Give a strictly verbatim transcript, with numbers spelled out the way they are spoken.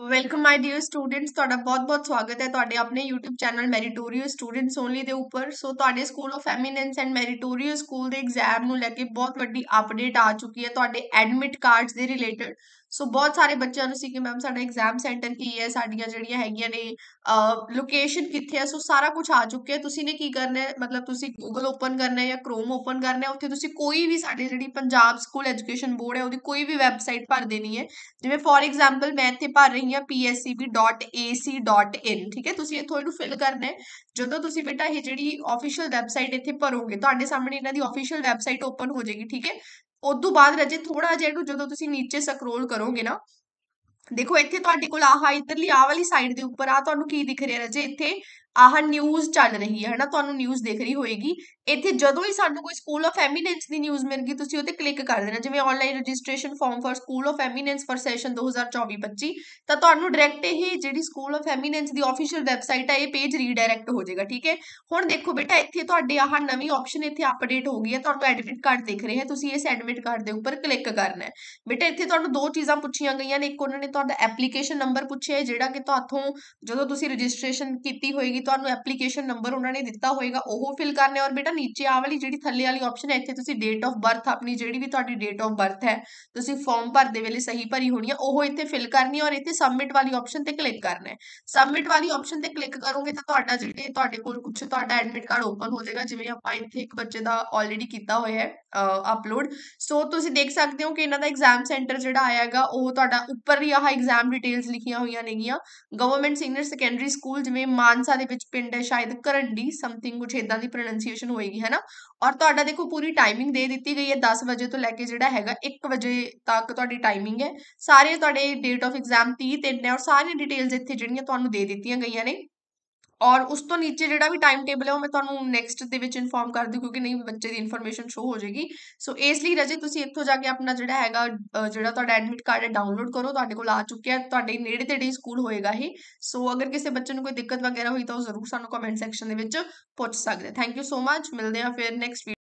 Welcome my dear students, ਤੁਹਾਡਾ ਬਹੁਤ-ਬਹੁਤ ਸਵਾਗਤ ਹੈ ਤੁਹਾਡੇ ਆਪਣੇ YouTube channel meritorious students only ਦੇ ਉੱਪਰ। ਸੋ ਤੁਹਾਡੇ school of eminence and meritorious school ਦੇ ਐਗਜ਼ਾਮ ਨੂੰ ਲੈ ਕੇ ਬਹੁਤ ਵੱਡੀ ਅਪਡੇਟ ਆ ਚੁੱਕੀ ਹੈ ਤੁਹਾਡੇ ਐਡਮਿਟ ਕਾਰਡਸ ਦੇ ਰਿਲੇਟਡ। ਸੋ ਬਹੁਤ ਸਾਰੇ ਬੱਚਿਆਂ ਨੂੰ ਸੀ ਕਿ ਮੈਮ ਸਾਡਾ ਐਗਜ਼ਾਮ ਸੈਂਟਰ ਕੀ ਹੈ, ਸਾਡੀਆਂ ਜਿਹੜੀਆਂ ਹੈਗੀਆਂ ਨੇ ਲੋਕੇਸ਼ਨ ਕਿੱਥੇ ਹੈ। ਸੋ ਸਾਰਾ ਕੁਝ ਆ ਚੁੱਕਿਆ। ਤੁਸੀਂ ਨੇ ਕੀ ਕਰਨਾ ਹੈ, ਮਤਲਬ ਤੁਸੀਂ ਗੂਗਲ ਓਪਨ ਕਰਨਾ ਹੈ ਜਾਂ ਕ੍ਰੋਮ ਓਪਨ ਕਰਨਾ ਹੈ। ਉੱਥੇ ਤੁਸੀਂ ਕੋਈ ਵੀ ਸਾਡੇ ਜਿਹੜੀ ਪੰਜਾਬ ਸਕੂਲ ਐਜੂਕੇਸ਼ਨ ਬੋਰਡ ਹੈ ਉਹਦੀ ਕੋਈ ਵੀ ਵੈਬਸਾਈਟ ਭਰ ਦੇਣੀ ਹੈ। ਜਿਵੇਂ ਫੋਰ ਐਗਜ਼ਾਮਪਲ ਮੈਂ ਇੱਥੇ ਭਰ ਰਹੀ ਹਾਂ P S C B dot A C dot in. ਠੀਕ ਹੈ, ਤੁਸੀਂ ਇੱਥੋਂ ਇਹਨੂੰ ਫਿਲ ਕਰਨਾ ਹੈ। ਜਦੋਂ ਤੁਸੀਂ ਬੇਟਾ ਇਹ ਜਿਹੜੀ ਆਫੀਸ਼ੀਅਲ ਵੈਬਸਾਈਟ ਇੱਥੇ ਭਰੋਗੇ, ਤੁਹਾਡੇ ਸਾਹਮਣੇ ਇਹਨਾਂ ਦੀ ਆਫੀਸ਼ੀਅਲ ਵੈਬਸਾਈਟ ਓਪਨ ਹੋ ਜਾਏਗੀ। ਠੀਕ ਹੈ, ਉਸ ਤੋਂ ਬਾਅਦ ਰਜੇ ਥੋੜਾ ਜਿਹਾ ਇਹਨੂੰ ਜਦੋਂ ਤੁਸੀਂ ਨੀਚੇ ਸਕਰੋਲ ਕਰੋਗੇ ਨਾ, ਦੇਖੋ ਇੱਥੇ ਤੁਹਾਡੇ ਕੋਲ ਆਹ ਇਧਰਲੀ ਆਹ ਵਾਲੀ ਸਾਈਡ ਦੇ ਉੱਪਰ ਆ ਤੁਹਾਨੂੰ ਕੀ ਦਿਖ ਰਿਹਾ ਰਜੇ, ਇੱਥੇ ਆਹ ਨਿਊਜ਼ ਚੱਲ ਰਹੀ ਹੈ ਹਨਾ, ਤੁਹਾਨੂੰ ਨਿਊਜ਼ ਦਿਖ ਰਹੀ ਹੋਏਗੀ। ਇੱਥੇ ਜਦੋਂ ਹੀ ਸਾਨੂੰ ਕੋਈ ਸਕੂਲ ਆਫ ਐਮੀਨੈਂਸ ਦੀ ਨਿਊਜ਼ ਮਿਲ ਗਈ, ਤੁਸੀਂ ਉਹਤੇ ਕਲਿੱਕ ਕਰ ਦੇਣਾ। ਜਿਵੇਂ online registration form for school of eminence for session ਦੋ ਹਜ਼ਾਰ ਚੌਵੀ ਪੱਚੀ, ਤਾਂ ਤੁਹਾਨੂੰ ਡਾਇਰੈਕਟ ਇਹ ਜਿਹੜੀ ਸਕੂਲ ਆਫ ਐਮੀਨੈਂਸ ਦੀ ਆਫੀਸ਼ੀਅਲ ਵੈਬਸਾਈਟ ਹੈ ਇਹ ਪੇਜ ਰੀਡਾਇਰੈਕਟ ਹੋ ਜਾਏਗਾ। ਠੀਕ ਹੈ, ਹੁਣ ਦੇਖੋ ਬੇਟਾ ਇੱਥੇ ਤੁਹਾਡੇ ਆਹ ਨਵੀਂ ਆਪਸ਼ਨ ਇੱਥੇ ਅਪਡੇਟ ਹੋ ਗਈ ਹੈ। ਤੁਹਾਨੂੰ ਐਡਮਿਟ ਕਾਰਡ ਦਿਖ ਰਿਹਾ ਹੈ, ਤੁਸੀਂ ਇਸ ਐਡਮਿਟ ਕਾਰਡ ਦੇ ਉੱਪਰ ਕਲਿੱਕ ਕਰਨਾ ਹੈ। ਬੇਟਾ ਇੱਥੇ ਤੁਹਾਨੂੰ ਦੋ ਚੀਜ਼ਾਂ ਪੁੱਛੀਆਂ ਗਈਆਂ ਨੇ। ਇੱਕ ਉਹਨਾਂ ਨੇ ਤੁਹਾਡਾ ਐਪਲੀਕੇਸ਼ਨ ਨੰਬਰ ਪੁੱਛਿਆ ਹੈ, ਜਿਹੜਾ ਕਿ ਤੁਹਾਥੋਂ ਜਦੋਂ ਤੁਸੀਂ ਰਜਿਸਟ੍ਰੇਸ਼ਨ ਕੀਤੀ ਹੋਏਗੀ ਤੁਹਾਨੂੰ ਐਪਲੀਕੇਸ਼ਨ ਨੰਬਰ ਉਹਨਾਂ ਨੇ ਦਿੱਤਾ ਹੋਏਗਾ, ਉਹ ਫਿਲ ਕਰਨਾ ਹੈ। ਔਰ ਬੇਟਾ ਨੀਚੇ ਆ ਵਾਲੀ ਜਿਹੜੀ ਥੱਲੇ ਵਾਲੀ ਆਪਸ਼ਨ ਹੈ, ਇੱਥੇ ਤੁਸੀਂ ਡੇਟ ਆਫ ਬਰਥ, ਆਪਣੀ ਜਿਹੜੀ ਵੀ ਤੁਹਾਡੀ ਡੇਟ ਆਫ ਬਰਥ ਹੈ ਤੁਸੀਂ ਫਾਰਮ ਭਰਦੇ ਵੇਲੇ ਸਹੀ ਭਰੀ ਹੋਣੀ ਹੈ, ਉਹ ਇੱਥੇ ਫਿਲ ਕਰਨੀ ਹੈ। ਔਰ ਇੱਥੇ ਸਬਮਿਟ ਵਾਲੀ ਆਪਸ਼ਨ ਤੇ ਕਲਿੱਕ ਕਰਨਾ ਹੈ। ਸਬਮਿਟ ਵਾਲੀ ਆਪਸ਼ਨ ਤੇ ਕਲਿੱਕ ਕਰੋਗੇ ਤਾਂ ਤੁਹਾਡਾ ਜਿਹੜੇ ਤੁਹਾਡੇ ਕੋਲ ਕੁਝ ਤੁਹਾਡਾ ਐਡਮਿਟ ਕਾਰਡ ਓਪਨ ਹੋ ਜਾਏਗਾ। ਜਿਵੇਂ ਆਪਾਂ ਇੱਥੇ ਇੱਕ ਬੱਚੇ ਦਾ ਆਲਰੇਡੀ ਕੀਤਾ ਹੋਇਆ ਹੈ ਅਪਲੋਡ। ਸੋ ਤੁਸੀਂ ਦੇਖ ਸਕਦੇ ਹੋ ਕਿ ਇਹਨਾਂ ਦਾ ਐਗਜ਼ਾਮ ਸੈਂਟਰ ਜਿਹੜਾ ਆਇਆ ਹੈਗਾ ਉਹ ਤੁਹਾਡਾ ਉੱਪਰ ਹੀ ਆਹ ਐਗਜ਼ਾਮ ਡਿਟੇਲਸ ਲਿਖੀਆਂ ਹੋਈਆਂ ਨੇਗੀਆਂ। ਗਵਰਨਮੈਂਟ ਸੀਨੀਅਰ ਸੈਕੰਡਰੀ ਸਕੂਲ, ਜਿਵੇਂ ਮਾਨਸਾ ਦੇ ਵਿੱਚ ਪਿੰਡ ਹੈ ਸ਼ਾਇਦ ਘਰੰਡੀ, ਸਮਥਿੰਗ ਕੁਛ ਇਦਾਂ ਦੀ ਪ੍ਰੋਨੰਸੀਏਸ਼ਨ ਹੋਏਗੀ ਹੈ ਨਾ। ਔਰ ਤੁਹਾਡਾ ਦੇਖੋ ਪੂਰੀ ਟਾਈਮਿੰਗ ਦੇ ਦਿੱਤੀ ਗਈ ਹੈ, ਦਸ ਵਜੇ ਤੋਂ ਲੈ ਕੇ ਜਿਹੜਾ ਹੈਗਾ ਇੱਕ ਵਜੇ ਤੱਕ ਤੁਹਾਡੀ ਟਾਈਮਿੰਗ ਹੈ। ਸਾਰੇ ਤੁਹਾਡੇ ਡੇਟ ਆਫ ਐਗਜ਼ਾਮ ਤੀਹ ਤਿੰਨ ਹੈ। ਔਰ ਸਾਰੀਆਂ ਡਿਟੇਲਸ ਇੱਥੇ ਜਿਹੜੀਆਂ ਤੁਹਾਨੂੰ ਦੇ ਦਿੱਤੀਆਂ ਗਈਆਂ ਨੇ। ਔਰ ਉਸ ਤੋਂ ਨੀਚੇ ਜਿਹੜਾ ਵੀ ਟਾਈਮ ਟੇਬਲ ਹੈ ਉਹ ਮੈਂ ਤੁਹਾਨੂੰ ਨੈਕਸਟ ਦੇ ਵਿੱਚ ਇਨਫੋਰਮ ਕਰ ਦੂੰ, ਕਿਉਂਕਿ ਨਹੀਂ ਬੱਚੇ ਦੀ ਇਨਫੋਰਮੇਸ਼ਨ ਸ਼ੋ ਹੋ ਜਾਏਗੀ। ਸੋ ਇਸ ਲਈ ਰਜੇ ਤੁਸੀਂ ਇੱਥੋਂ ਜਾ ਕੇ ਆਪਣਾ ਜਿਹੜਾ ਹੈਗਾ ਜਿਹੜਾ ਤੁਹਾਡਾ ਐਡਮਿਟ ਕਾਰਡ ਹੈ ਡਾਊਨਲੋਡ ਕਰੋ। ਤੁਹਾਡੇ ਕੋਲ ਆ ਚੁੱਕਿਆ, ਤੁਹਾਡੇ ਨੇੜੇ ਤੇੜੇ ਸਕੂਲ ਹੋਏਗਾ ਇਹ। ਸੋ ਅਗਰ ਕਿਸੇ ਬੱਚੇ ਨੂੰ ਕੋਈ ਦਿੱਕਤ ਵਗੈਰਾ ਹੋਈ ਤਾਂ ਉਹ ਜ਼ਰੂਰ ਸਾਨੂੰ ਕਮੈਂਟ ਸੈਕਸ਼ਨ ਦੇ ਵਿੱਚ ਪੁੱਛ ਸਕਦੇ। ਥੈਂਕ ਯੂ ਸੋ ਮਚ, ਮਿਲਦੇ ਹਾਂ ਫਿਰ ਨੈਕਸਟ